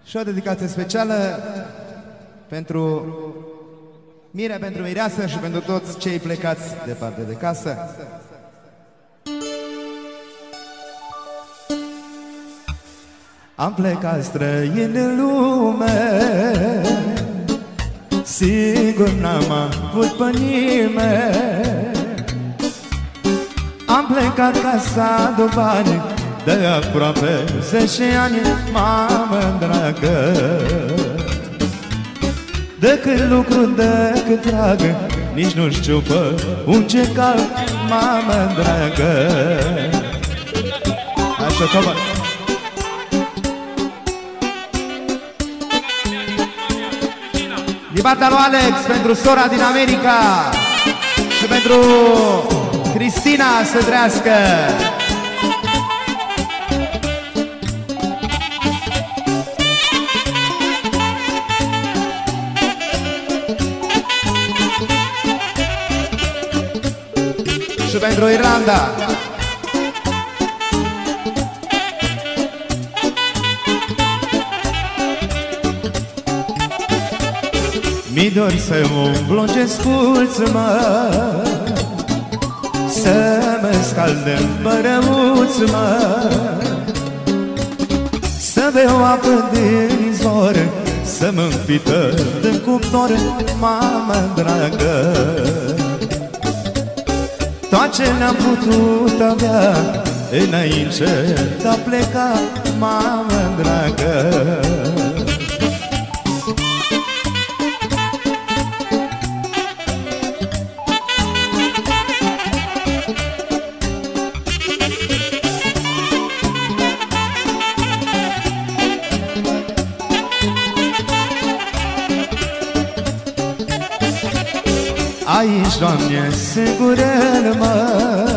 Și o dedicație specială pentru Mire, pentru mireasă și pentru toți cei plecați departe de casă. Am plecat străin în lume, sigur n-am avut pe nimeni. Am plecat ca să adu bani de aproape 10 ani, mamă dragă. De când lucru, de când trag, nici nu știu pe unde cal, mamă dragă. Așa, tobă. Din partea lui Alex, pentru sora din America și pentru Cristina să trească. Și pentru Irlanda. Mi dor să umblu ce sculț, mă, să mă scaldă-n bărăuț, mă, să beau apă din izvor, să mă înfită din cuptor, mamă dragă. Tot ce n-am putut avea înainte de a pleca, mamă dragă. Aici, Doamne, sigură-l, mă,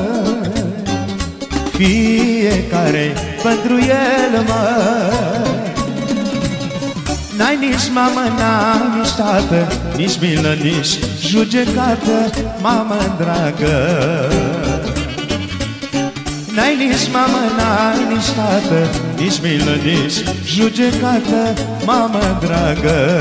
fiecare pentru el, mă. N-ai nici mamă, n-ai nici tată, nici milă, nici judecată, mamă dragă. N-ai nici mamă, n-ai nici tată, nici milă, nici judecată, mamă dragă.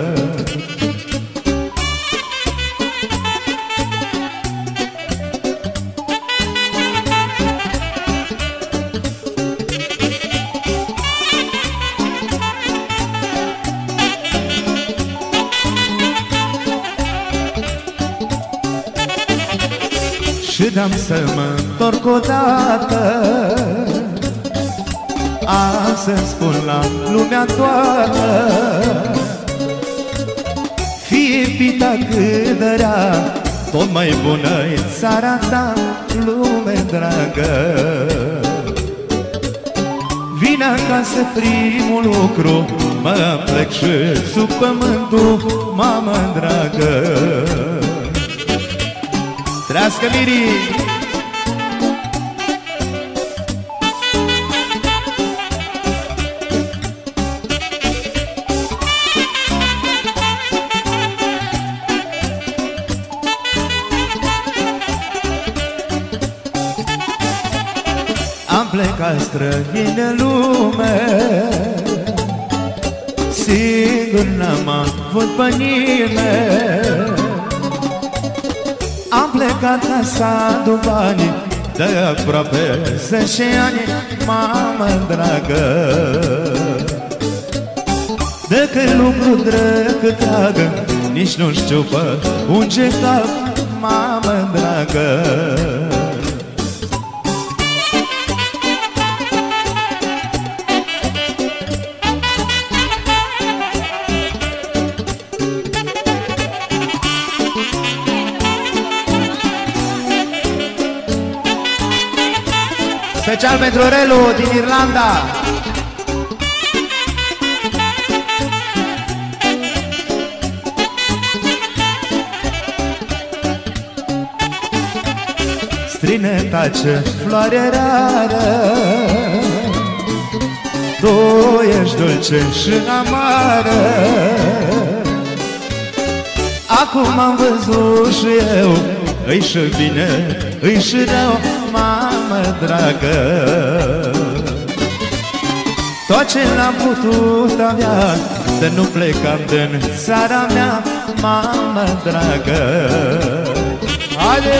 Și dam să mă întorc odată, a să spun la lumea toată, fie pita cât dărea, tot mai bună-i țara ta, lume dragă. Vine acasă primul lucru, mă plec și sub pământul, mamă dragă. Trească Miri! Am plecat străin în lume, sigur n-am avut pe nimeni. Am plecat ca să adu bani de aproape 10 ani, mamă dragă. De când lucru drept tragă, nici nu știu pe unde cal, mamă dragă. Special pentru Relu din Irlanda. Strine ce floare rară, tu ești dulce și amară. Acum am văzut și eu, îi și bine, îi și rău, mamă dragă. tot ce l-am putut avea, să nu plecam din țara mea, mamă dragă. Haide!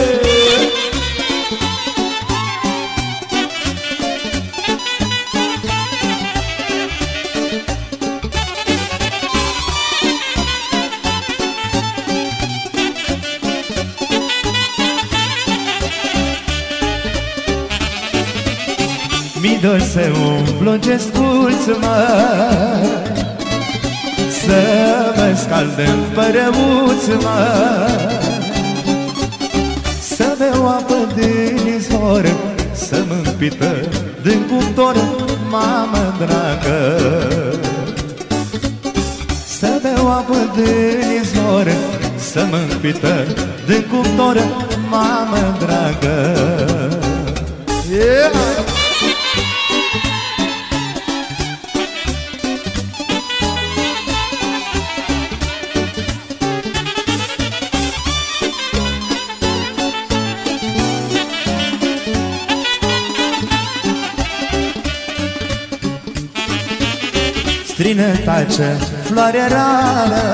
Mi dor să umplu ce sculți, mă, să mă scald în părăuț, mă, să beau apă din izvor, să mă împită din cuptor, mamă dragă. Să beau apă din izvor, să mă împită din cuptor, mamă dragă. Yeah! Străinătace, floare rară,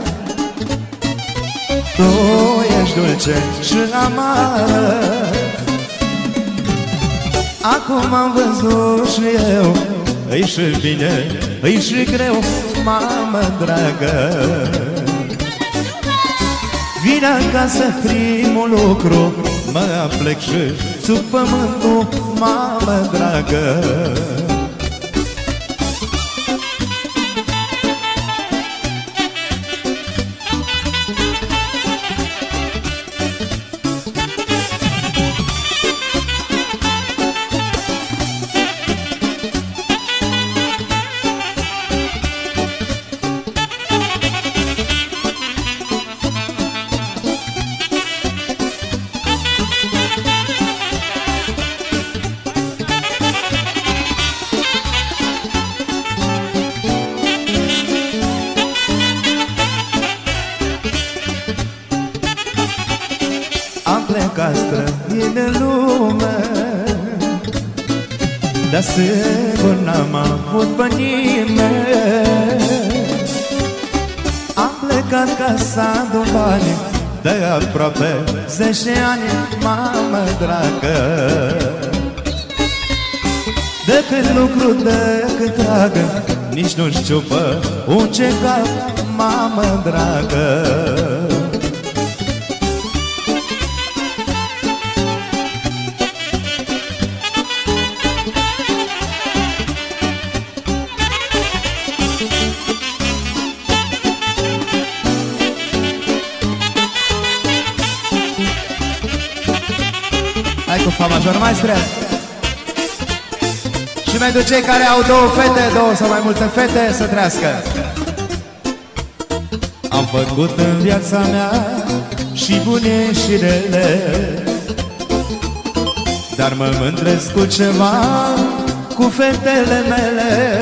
tu ești dulce și amară. Acum am văzut și eu, îi și bine, îi și greu, mamă dragă. Vine acasă primul lucru, mă aplec și sub pământul, mamă dragă. Am plecat străin în lume, dar sigur n-am avut pe nimeni. Am plecat ca să adun bani de aproape 10 ani, mamă dragă. De când lucru, de când tragă, nici nu știu pe unde cap, mamă dragă. Hai cu fa major, maestre. Și pentru cei care au două fete, două sau mai multe fete, să trăiască. Am făcut în viața mea și bune și rele, dar mă mândresc cu ceva, cu fetele mele.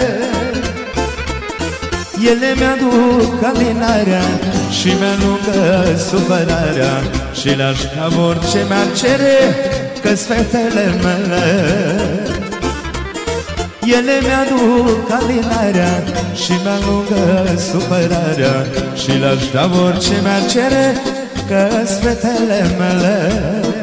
Ele mi-aduc alinarea și mi-alungă supărarea, și le-aș da orice mi-ar cere, că-s fetele mele. Ele mi-aduc alinarea și mi-alungă supărarea, și le-aș da orice mi-ar cere, că-s fetele mele.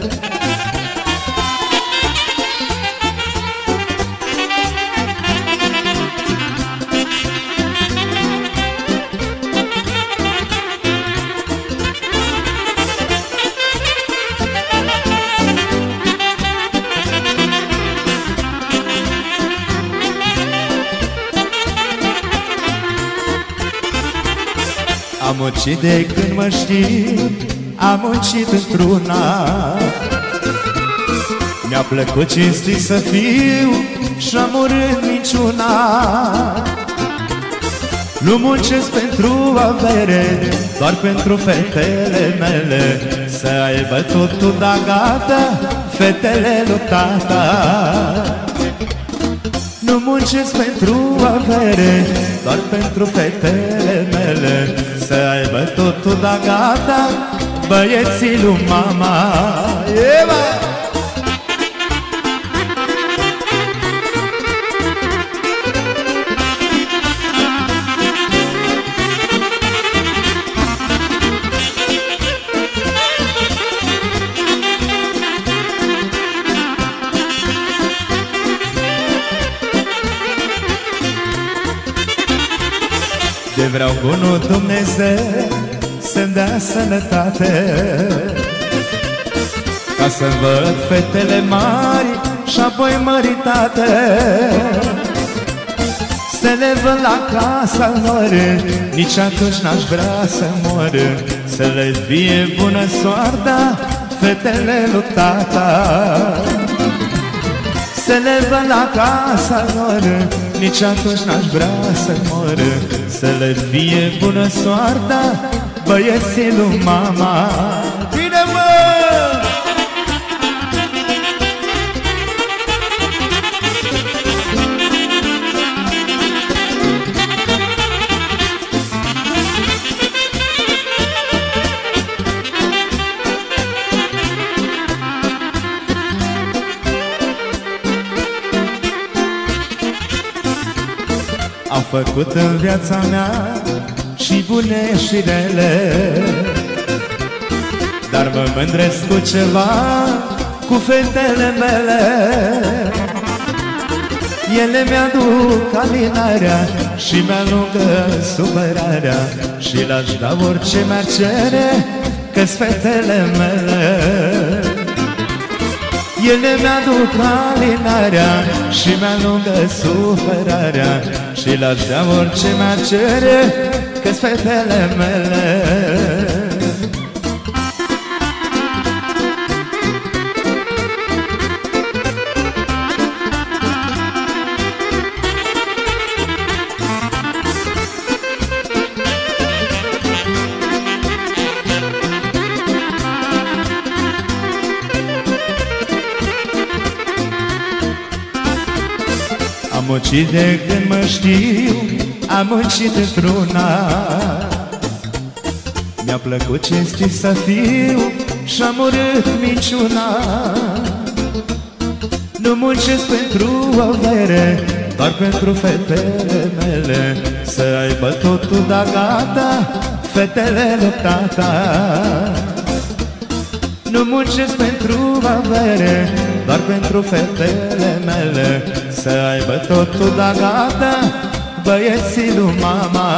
Am muncit de când mă știu, am muncit într-una. Mi-a plăcut cinstit să fiu și-am urât minciuna. Nu muncesc pentru avere, doar pentru fetele mele, să aibă totul da gata, fetele lui tata. Nu muncesc pentru avere, doar pentru fetele mele, să aibă totul da gata, băieții lui mama. Eva! De vreau bunul Dumnezeu să-mi dea sănătate, ca să văd fetele mari și apoi măritate, să le văd la casa lor, nici atunci n-aș vrea să mor. Să le fie bună soarta fetele lui tata, să le văd la casa lor, nici atunci n-aș vrea să mor. Să le fie bună soarta băieții lui mama. Bine, mă! Am făcut în viața mea și bune și rele, dar mă mândresc cu ceva, cu fetele mele. Ele mi-aduc alinarea și mi-alungă supărarea, și le-aș da orice mi-ar cere, că-s fetele mele. Ele mi-aduc alinarea și mi-alungă supărarea, și le-aș da orice mi-ar cere, că-s fetele mele. Am muncit de când mă știu, am muncit într-una. Mi-a plăcut cinstit să fiu și-am urât minciuna. Nu muncesc pentru avere, doar pentru fetele mele, să aibă totul da gata fetele lui tata. Nu muncesc pentru avere, doar pentru fetele mele, să aibă totul da gata băieții lui mama.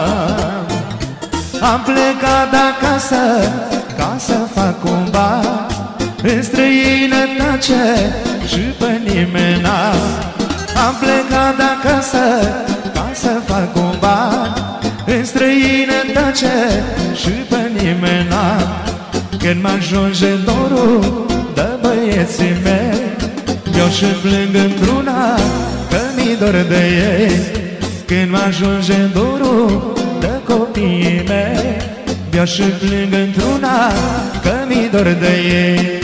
Am plecat de acasă ca să fac un bar în străinătate și pe nimeni n-a. Am plecat de acasă ca să fac un bar în străinătate și pe nimeni n-a. Când m-ajunge dorul de băieții mei, eu și plâng într-una că mi-i dor de ei. Când m-ajunge dorul de copiii mei, eu și plâng într-una că mi-i dor de ei.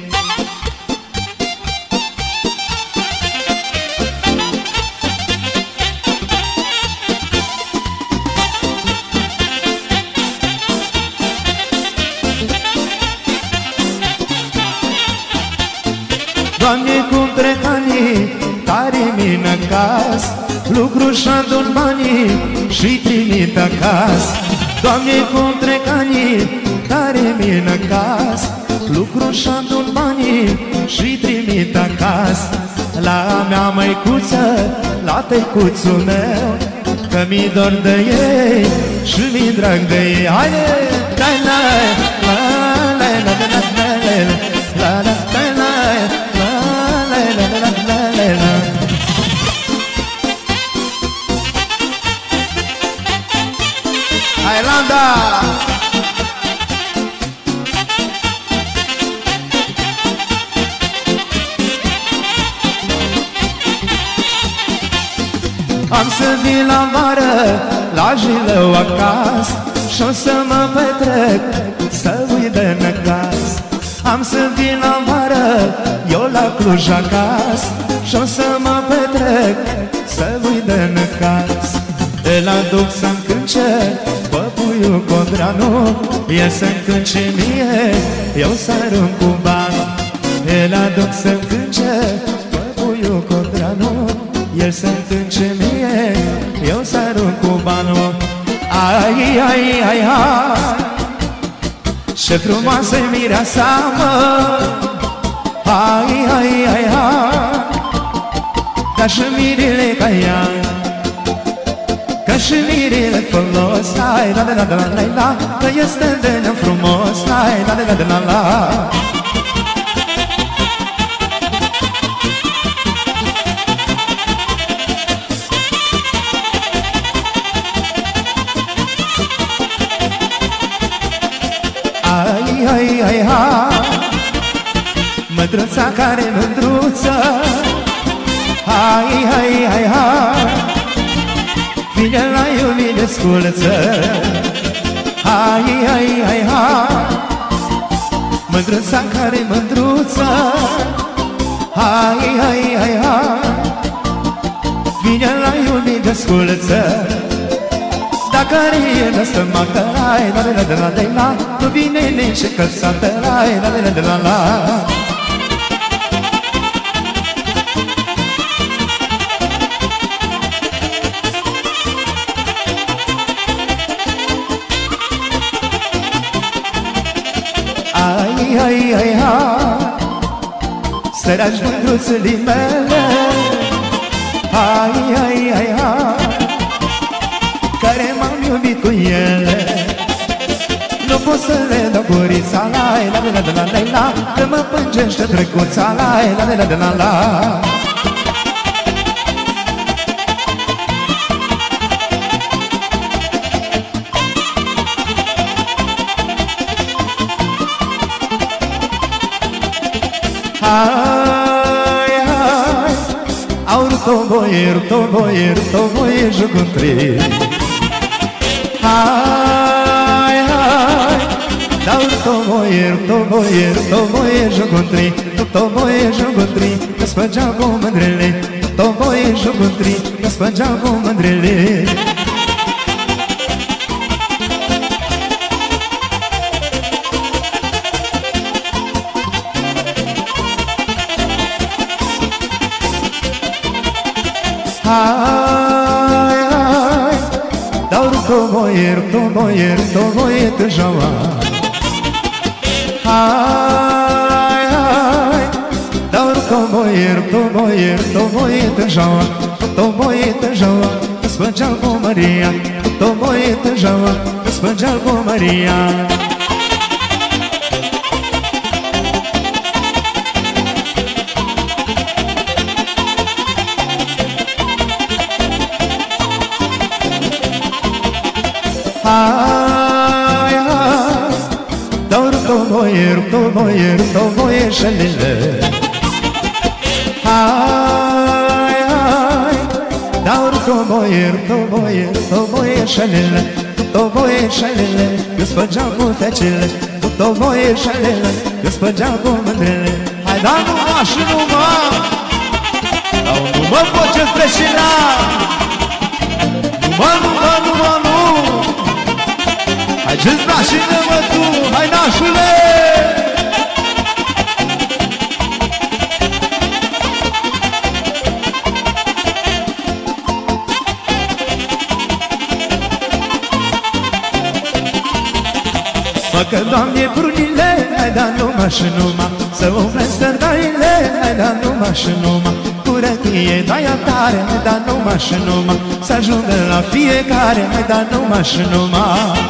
Doamne, cum trec anii care mi-n acas, lucru și-adun banii și trimit acasă. Doamne, cum trec anii care mi-n acas, lucru și-adun banii și trimit acasă. La mea măicuță, la tăicuțul meu, că mi-i dor de ei și mi-i drag de ei. Haide! La la la la la la la la la la la. Irlanda! Am să vin la vară, la Jilău acasă, și-o să mă petrec, să uit de necaz. Am să vin la vară, eu la Cluj acasă, și-o să mă petrec, să uit de necaz. El aduc să-mi cânce păpuiul Codranu, el să-mi cânce mie, eu să arunc cu bani. El aduc să-mi cânce păpuiul Codranu, el să-mi cânce mie, eu să arunc cu banul. Ai, ai, ai, ai, ce frumoasă-i mireasa, mă! Ai, ai, ai, ai, ca și mirile ca ea, că Că și mirile folos, lai la la la la la, că este de neam frumos, lai la la la la. Ai, ai, ai, ha, mândruța care mândruță. Hai, hai, hai, hai, vine la iubire sculță. Hai, hai, hai, hai, mândruța care mândruță. Hai, hai, hai, hai, vine la iubire sculță. Dacă e lăsă mată, lai, la la la la la, nu vine nici călțată, lai, la la la la. Ai, ai, ai, hai, săraci mândruțele mele. Hai, ai, ai, hai, care m-am iubit cu ele. Nu pot să le dau gurița, lai, la la la la la, că mă pângește drăguța, lai, la la la la la. Hai, hai, aur tomboyer, tomboyer, tomboyer juguntri. Hai, hai, aur tomboyer, tomboyer, tomboyer juguntri, tomboyer juguntri, că spăgeau cu mândrele, tomboyer juguntri, că spăgeau cu mândrele. Hai, hai, dau tomboyer, tomboyer, tomboyer de jaua. Hai, hai, dau tomboyer, tomboyer, tomboyer de jaua. Tomboyer de jaua, că spăgeau cu Maria. Tomboyer de jaua, că spăgeau cu Maria. Hai, hai, dau tomboyer, tomboyer, tomboyer șelile. Hai, hai, dau tomboyer, tomboyer, tomboyer șelile. Tomboyer șelile, că spăgeau cu fecele. Tomboyer șelile, că spăgeau cu mândrele. Hai, da numai și numai, dau numai pot ce streșina. Numai, numai, numai, nu. Hai, ce-ți nașină, mă, tu, hai, nașule! Mă, că, Doamne, prunile, hai, da numai și numai, să umple stărdaile, hai, da numai și numai, curătie, daia tare, hai, da numai și numai, să ajungă la fiecare, hai, da numai și numai.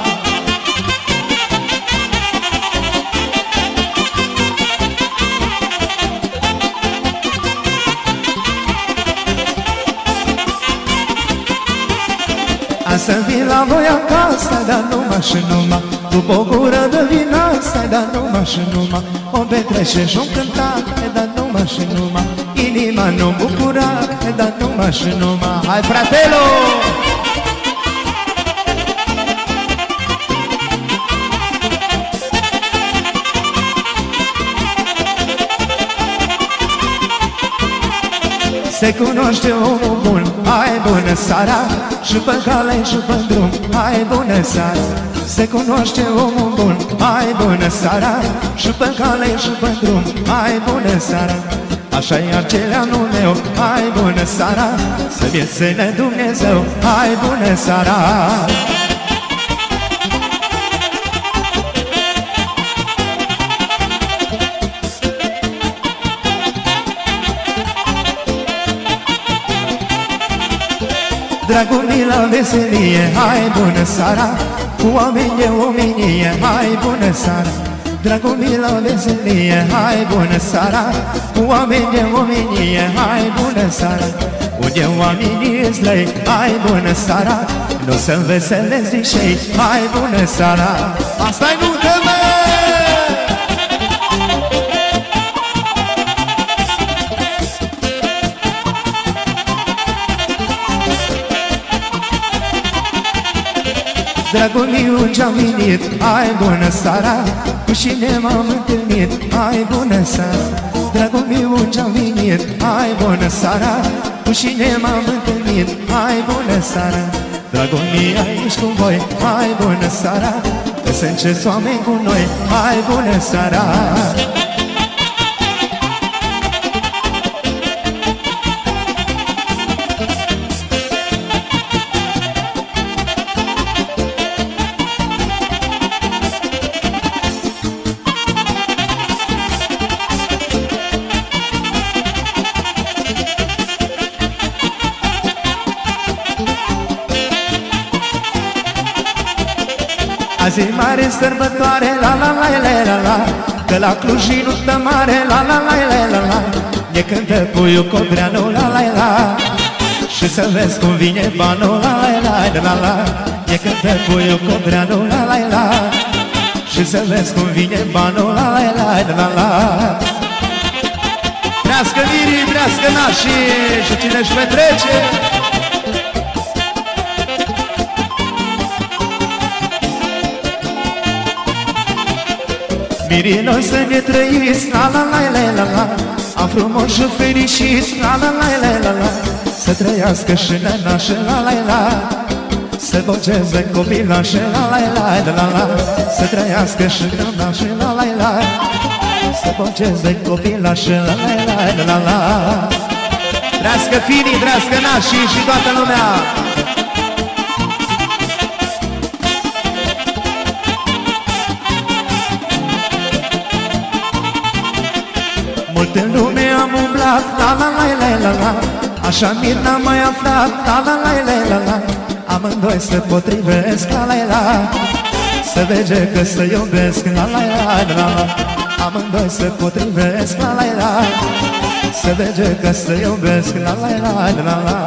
Să vin la voi acasă, dar numai și numai, după o gură de vin asta, dar numai și numai, o petrece și-o cânta, dar numai și numai, inima nu bucura, dar numai și numai. Hai, fratelo! Se cunoaște omul bun, hai bună seara, și pe cale și pe drum, hai bună seara. Se cunoaște omul bun, hai bună seara, și pe cale și pe drum, hai bună seara. Așa-i aceleanul meu, hai bună seara, să viețene Dumnezeu, hai bună seara. Dragul mi la veselie, hai bună seara, cu oameni de omenie, hai bună seara. Dragul mi la veselie, hai bună seara, cu oameni de omenie, hai bună seara. Unde oamenii îți lăi, hai bună seara, nu să înveselezi din șei, hai bună seara. Asta-i nuntă, mă! Dragul meu ce-am venit, hai bună seara, cu cine m-am întâlnit, hai bună seara. Dragul meu ce-am venit, hai bună seara, cu cine m-am întâlnit, hai bună seara. Dragul meu aici cu voi, hai bună seara, că sunt oameni cu noi, hai bună seara. Azi e mare sărbătoare, la la la la la la, că la Cluj e nuntă mare, la la la la la la. Ne cântă puiul Codreanu, la la la, și să vezi cum vine banul, la la la la la. Ne cântă puiul Codreanu, la la la, și să vezi cum vine banul, la la la la la. Trească mirii, trească nașii și cine-și petrece. Mirii noi să ne trăiți, la la la la la la, am frumos și fericiți, la la la la la la. Să trăiască și nănașe, la la la, să boteze copilașe, la la la la la. Să trăiască și nănașe, la la la, să boteze copilașe, la la la la la. Trească finii, trească nașii și toată lumea. Mult în lume am umblat, la la la la la la, așa mir n-am mai aflat, la la la la la la. Amândoi se potrivesc, la la la, să vege că se iubesc, la la la la la. Amândoi se potrivesc, la la la, să vege că se iubesc, la la la la la.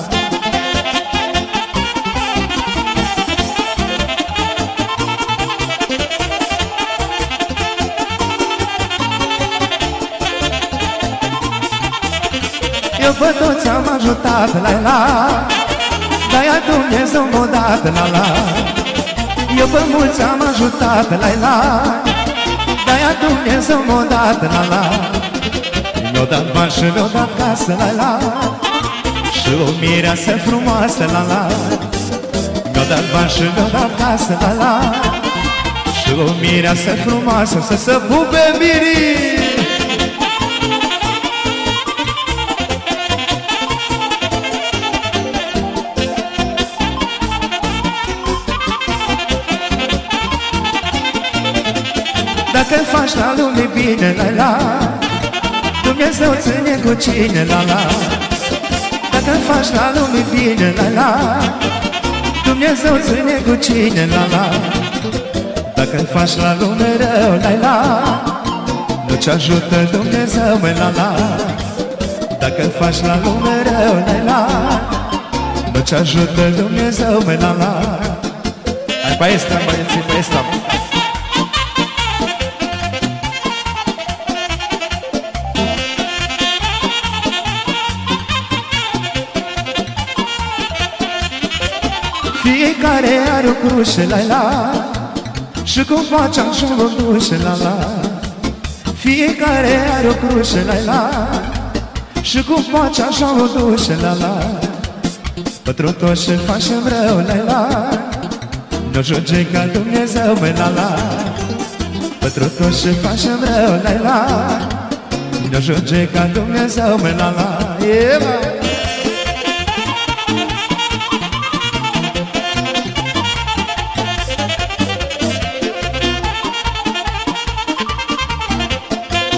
Eu pe toți am ajutat, la la, de-aia Dumnezeu m-a dat, la la. Eu pe mulți am ajutat, la la, de-aia Dumnezeu m-a dat, la la. Mi-a dat bani și mi-a dat casă, la la, și o mireasă frumoasă, la la. Mi-a dat bani și mi-a dat casă, la la, și o mireasă frumoasă, să se pupe mirii. Dacă faci la lume bine, la la, Dumnezeu ține cu cine, la la. Dacă faci la lume bine, la la, Dumnezeu ține cu cine, la la. Dacă faci la lume rău, la la, nu-ți ajută Dumnezeu, mă, la la. Dacă faci la lume rău, la la, nu-ți ajută Dumnezeu, mă, la la. Hai, pe ăsta, băieții, pe ăsta. Fiecare are o cruce, la la, și cum face așa o dușe, la la. Fiecare are o cruce, la la, și cum face așa o dușe, la la. Pentru tot ce facem rău, la la, nu judecă Dumnezeu, mă, la la. Pentru tot ce facem rău, la la, nu judecă Dumnezeu, mă, la la.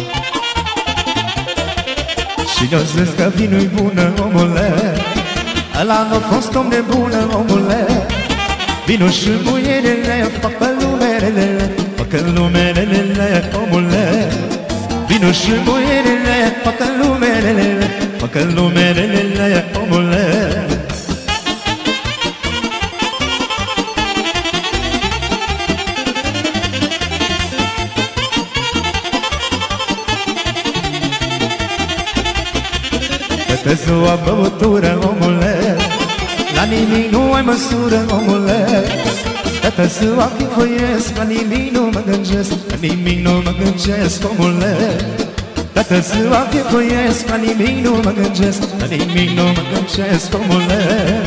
Și ne-o zis că vinul-i bună, omule, ăla n-a fost om nebună, omule. Vino și muierele, facă lumerele, facă lumerele, omule. Vino și muierele, facă lumerele, facă lumerele, omule. Că ziua băutură, omule, la nimic nu ai măsură, omule. Toată ziua chifuiesc, la nimic nu mă gândesc, la nimic nu mă gândesc, omule. Toată ziua chifuiesc, la nimic nu mă gândesc, la nimic nu mă gândesc, omule.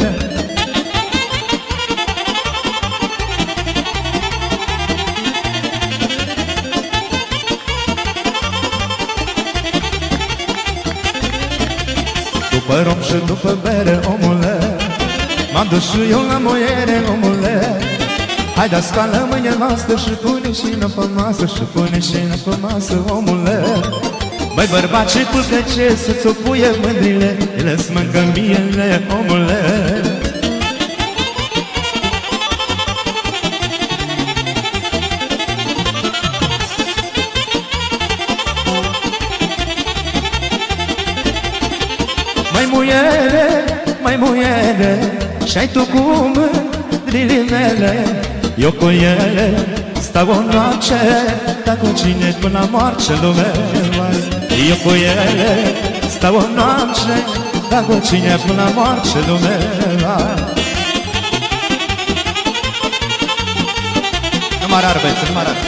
După rom și după bere, omule, m-am dus și eu la moiere, omule. Hai-da scoală mâine noastră și pune șină pe masă, și pune șină pe masă, omule. Băi bărbat, ce pulcă ce să-ți o puie mândrile, ele-ți mâncă miele, omule. Mai muiere, și-ai tu cu mândrile mele. Eu cu ele stau o noapte, dar cu cine până la moarte lume. Eu cu ele stau o noapte, dar cu cine până la moarte lume. Nu mă rar, băieți, nu mă rar.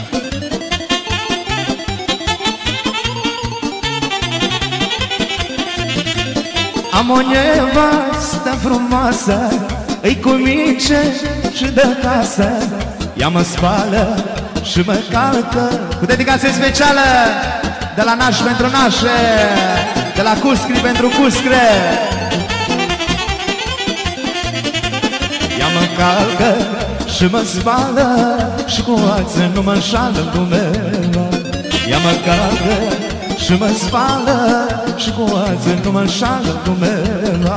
Am o nevastă frumoasă, îi cu mince și de casă. Ea mă spală și mă calcă. Cu dedicație specială de la naș pentru nașe, de la cuscri pentru cuscre. Ea mă calcă și mă spală și cu alții nu mă înșală lumea. Ea mă calcă și mă spală și cu alții nu mă înșală lumea.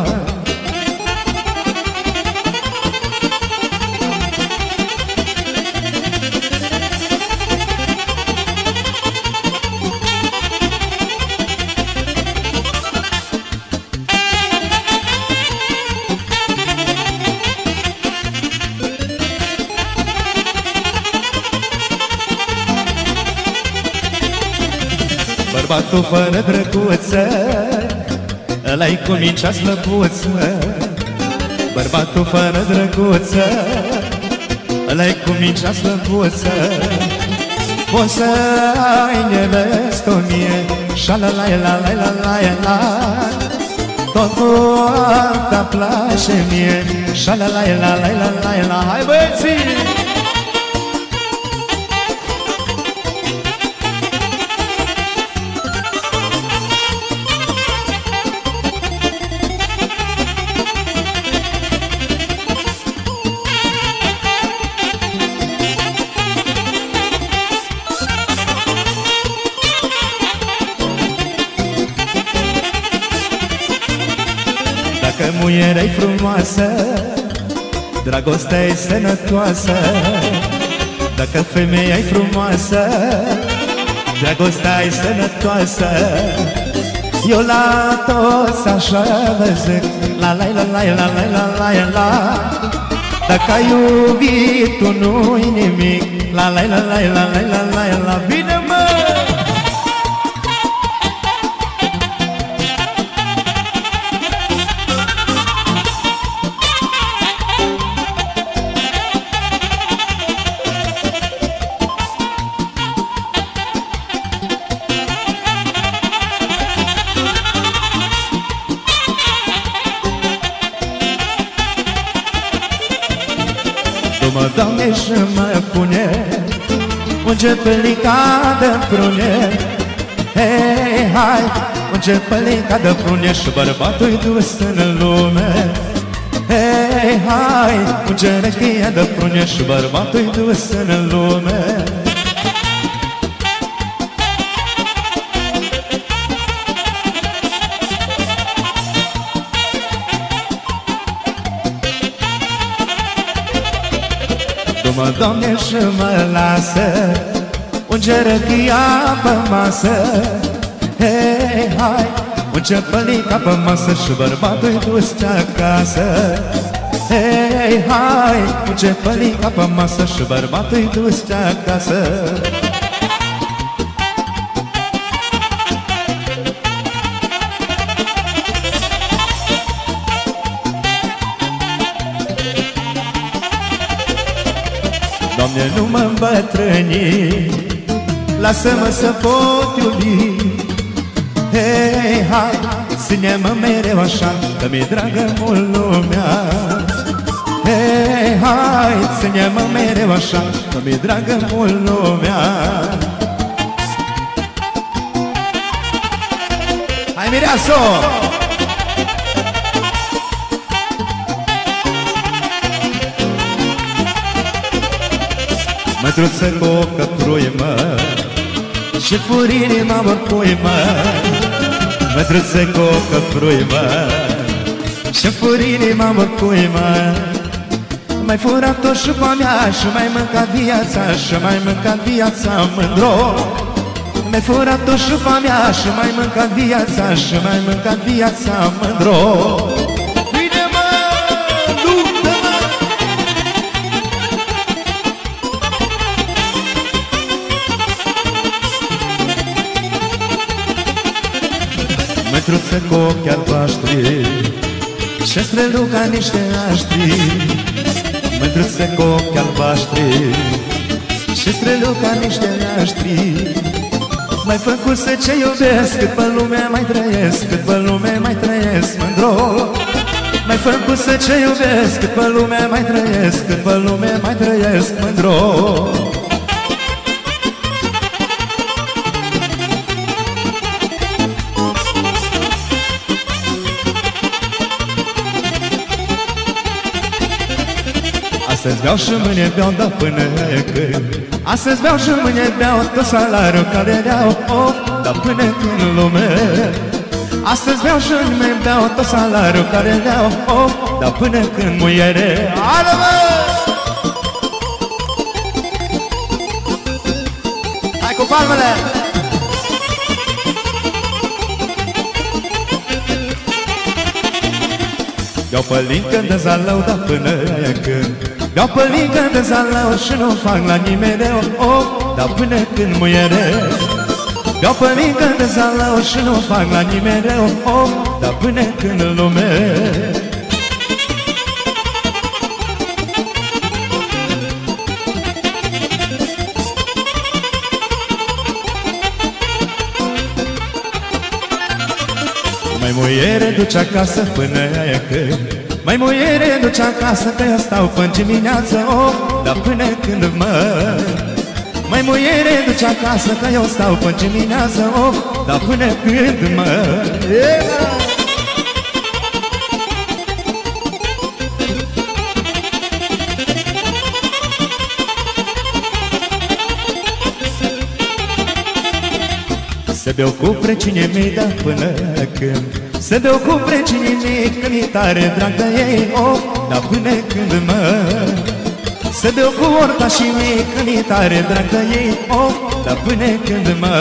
Bărbatul fără drăguță, ăla-i cu mincea slăbuță. Bărbatul fără drăguță, ăla-i cu mincea slăbuță. Poți să ai nevestă mie, șa-la-la-la-la-la-la-la. Tot cu alta place mie, șa-la-la-la-la-la-la-la. Hai băieții! Dacă muierea-i frumoasă, dragostea-i sănătoasă. Dacă femeia-i frumoasă, dragostea-i sănătoasă. Eu la toți așa vă zic, la-la-la-la-la-la-la-la. Dacă ai iubit tu nu-i nimic, la-la-la-la-la-la-la-la. Bine mă! Mă, Doamne, și mă pune un cepelica de prune. Hei, hai, un cepelica de prune și bărbatul-i dus în lume. Hei, hai, un cepelica de prune și bărbatul-i dus în lume. Iartă-mă, Doamne, și mă lasă un gerăchia pe masă. Hei, hai, un cepălica pe masă și bărbatul-i dus acasă. Hei, hai, un cepălica pe masă și bărbatul-i dus acasă. Doamne, nu mă îmbătrâni, lasă-mă să pot iubi. Hei, hai, ține-mă mereu așa, că mi-e dragă mult lumea. Hei, hai, ține-mă mereu așa, că mi-e dragă mult lumea. Hai, mireasă! Mătruță cu o căpruimă și furii m-a urpuimă. Mătruță cu o căpruimă și furii m-a urpuimă. Mai furat-o șupa mea și mai mâncat viața, și mai mâncat viața mândro. Mai furat-o șupa mea și mai mâncat viața, și mai mâncat viața mândro. Mătruță cu ochi albaștri și străluca niște aștri. Mătruță cu ochi albaștri și străluca niște aștri. M-ai făcut să ce iubesc, cât pe lume mai trăiesc, cât pe lume mai trăiesc mândro. M-ai făcut să ce iubesc, cât pe lume mai trăiesc, cât pe lume mai trăiesc mândro. Astăzi beau și mâine beau, dar până când. Astăzi beau și mâine beau, tot salariul care le-au, dar până când lume. Astăzi beau și mâine beau, tot salariul care le-au, dar până când muiere. Ală-mă! Hai cu palmele! Beau pălincă de zalău, dar până când. Beau pălincă de zalău și nu fac la nimeni rău, dar până când muiere. Beau pălincă de zalău și nu fac la nimeni rău, dar până când lume. Mai muiere, duce acasă până când. Mai muiere, duce acasă, că eu stau până dimineață, dar până când mă. Mai muiere, duce acasă, că eu stau până dimineață, dar până când mă. Se beau cu precinii mei, dar până când. Se beau cu precinii mei, că mi-e tare drag de ei, dar până când mă. Se beau cu ortașii mei, că mi-e tare drag de ei, dar până când mă.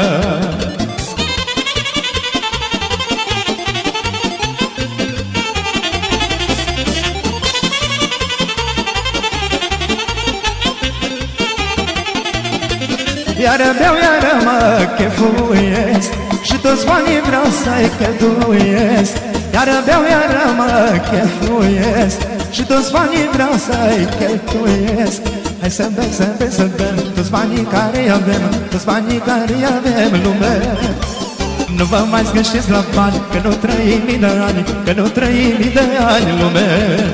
Iară beau, iară mă chefuiesc și toți banii vreau să-i cheltuiesc. Iară beau, iară mă chefuiesc și toți banii vreau să-i cheltuiesc. Hai să bem, să bem, să bem toți banii care avem, toți banii care avem în lume. Nu vă mai zgâștiți la bani, că nu trăim mii de ani, că nu trăim mii de ani în lume.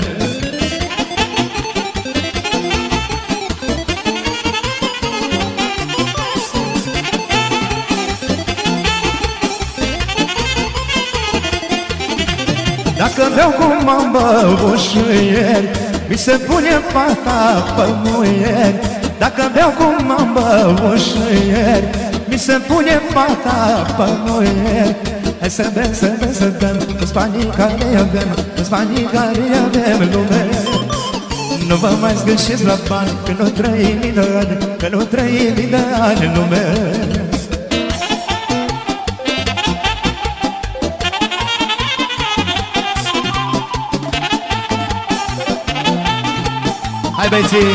Dacă beau cum am băut și ieri, mi se pune pata pe muieri. Dacă beau cum am băut și ieri, mi se pune pata pe muieri. Hai să bem, să bem, să bem toți banii care avem, toți banii care avem în lume. Nu vă mai zgârșiți la bani, că nu trăim mii de ani, că nu trăim mii de ani în lume. Hai băieții!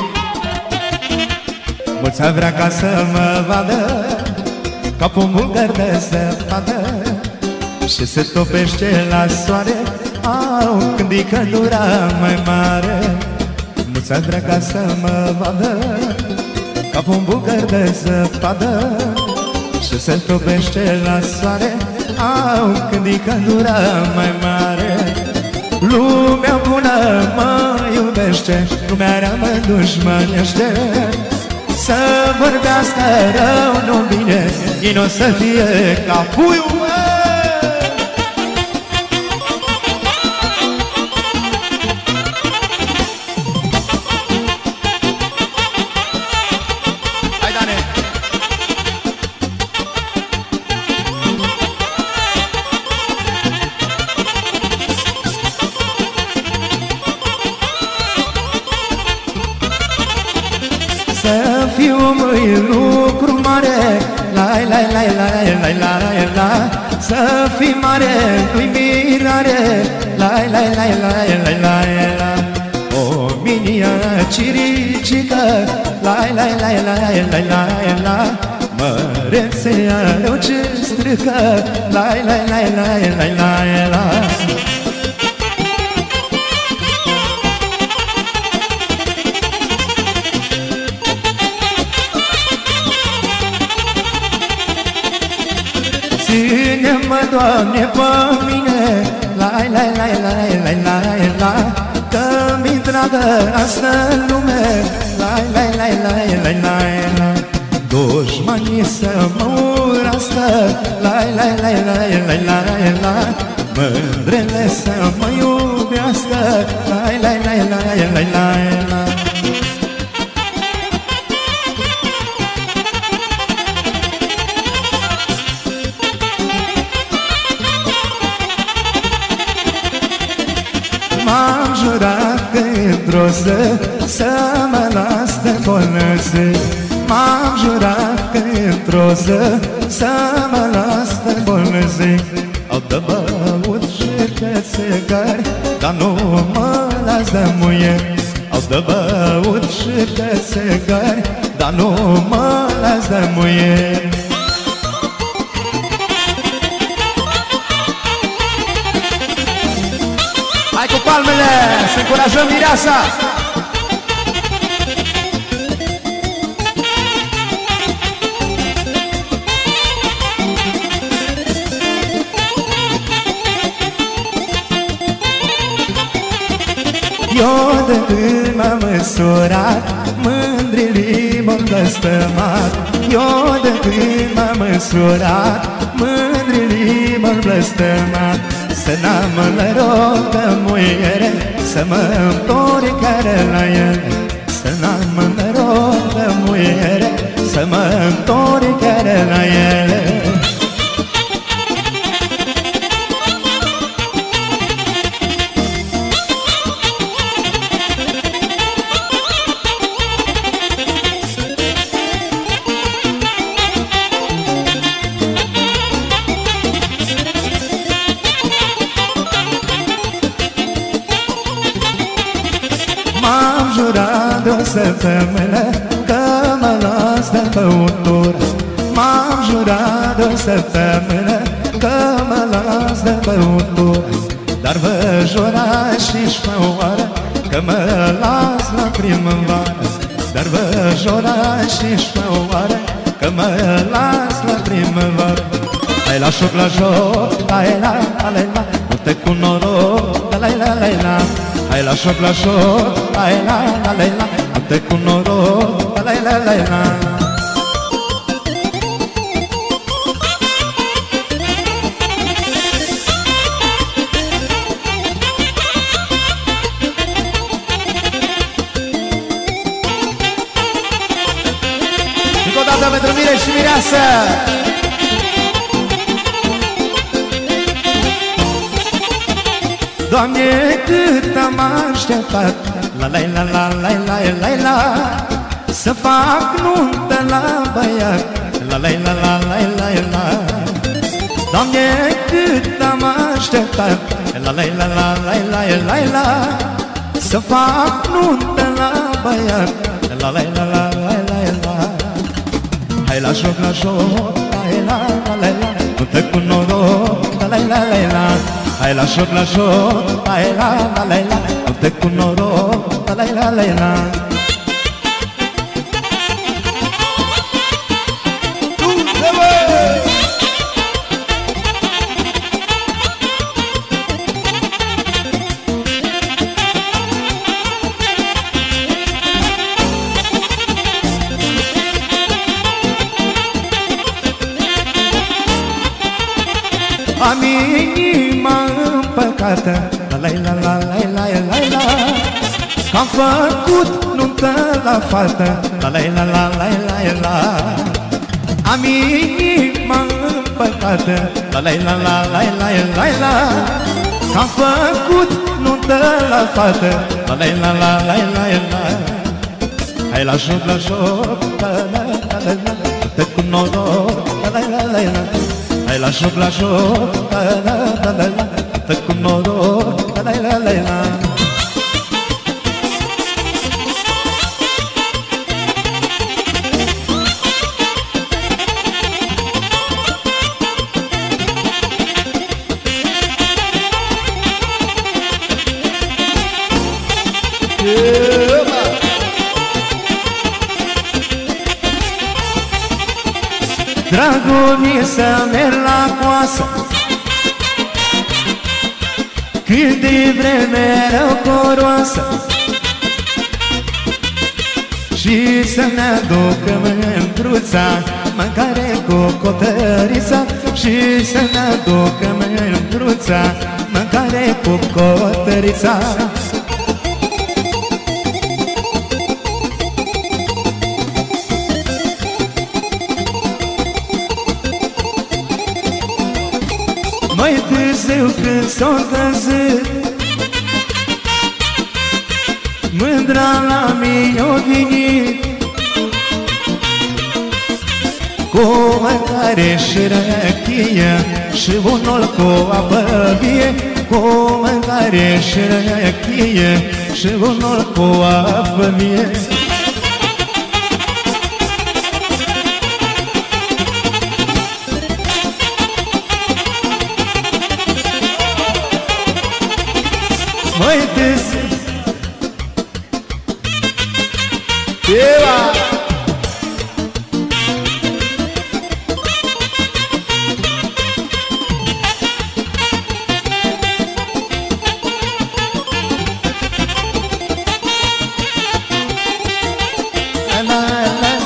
Mulți ar vrea ca să mă vadă ca pe un bulgăr de zăpadă și se topește la soare, au când e căldura mai mare. Mulți ar vrea ca să mă vadă ca pe un bulgăr de zăpadă și se topește la soare, au când e căldura mai mare. Lumea bună mă iubește, lumea rea mă dușmănește. Să vorbească rău, nu bine, ei n-o să fie ca puiul. Hai, Dane! Să fiu mâini lucru mare, lai, lai, lai, lai, lai, lai, lai. Să fii mare, nu-i mirare, lai, lai, lai, lai, lai, lai, lai. O minia ciricică, lai, lai, lai, lai, lai, lai, lai. Mărețea rău ce strică, lai, lai, lai, lai, lai, lai, lai. Ține-mă, Doamne, pe mine, lai, lai, lai, lai, lai, lai, lai. Că-mi întreagă asta lume, lai, lai, lai, lai, lai, lai, lai. Dușmanii să mă urască, lai, lai, lai, lai, lai, lai, lai. Mândrele să mă iubească, lai, lai, lai, lai, lai, lai, lai. M-am jurat că într-o zi să mă las de bolnăzi. M-am jurat că într-o zi să mă las de bolnăzi. Au de băut și de țigări, dar nu mă las de muier. Au de băut și de țigări, dar nu mă las de muier. Hai cu palmele, să încurajăm mireasa! Eu de când m-am măsurat, mândrilii m-am blăstămat. Eu de când m-am măsurat, mândrilii m-am blăstămat. Să n-am noroc de muiere, să mă întorc care la el. Să n-am noroc de muiere, să mă întorc care la el. M-am jurat de o săptămână că mă las de băutură. M-am jurat de o săptămână că mă las de băutură. Dar vă jura și-și mă oară că mă las la primăvară. Dar vă jura și-și mă oară că mă las la primăvară. Hai la șoc, la joc, hai la, hai la, nu te cu noroc, la, la, la, la. Hai la șoc, la șoc, hai la, la, la, la. Nu te cu noroc, la, la, la, la. Încă o dată pentru Mire și Mireasă! Doamne, cât am așteptat, la la la la la la la la. Să fac nuntă la băiat, la la la la la la la. Doamne, cât am așteptat, la la la la la la la la. Să fac nuntă la băiat, la la la la la la la. Hai la joc, la joc, la la la la la. Nuntă cu noroc, la la la la la. Hai la joc, la joc, la la la la la. Nuntă cu noroc, la la la la la. Am inima împăcată, la la la la la la la. Că-am făcut nuntă la fată, la la la la la la la. Am inima împăcată, la la la la la la la la. Că-am făcut nuntă la fată, la la la la la la la. Hai la joc, la joc, la la la la la. Te cu noroc, la la la la la. Hai la joc, la joc, la la la la la. Te cu noroc, la la la la la. Dragul mi să merg la coasă, cât de vreme rău coroasă, și să-mi aducă mândruța mâncare cu cotărița, și să-mi aducă mândruța mâncare cu cotărița. Mai târziu când s-o găsit, mândra la mine-o venit, cu mâncare și răchie și unul cu apă vie, cu mâncare și răchie și unul cu apă vie. Mai târziu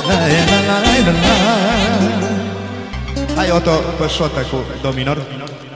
Hai, Otto, pe șotă cu do minor.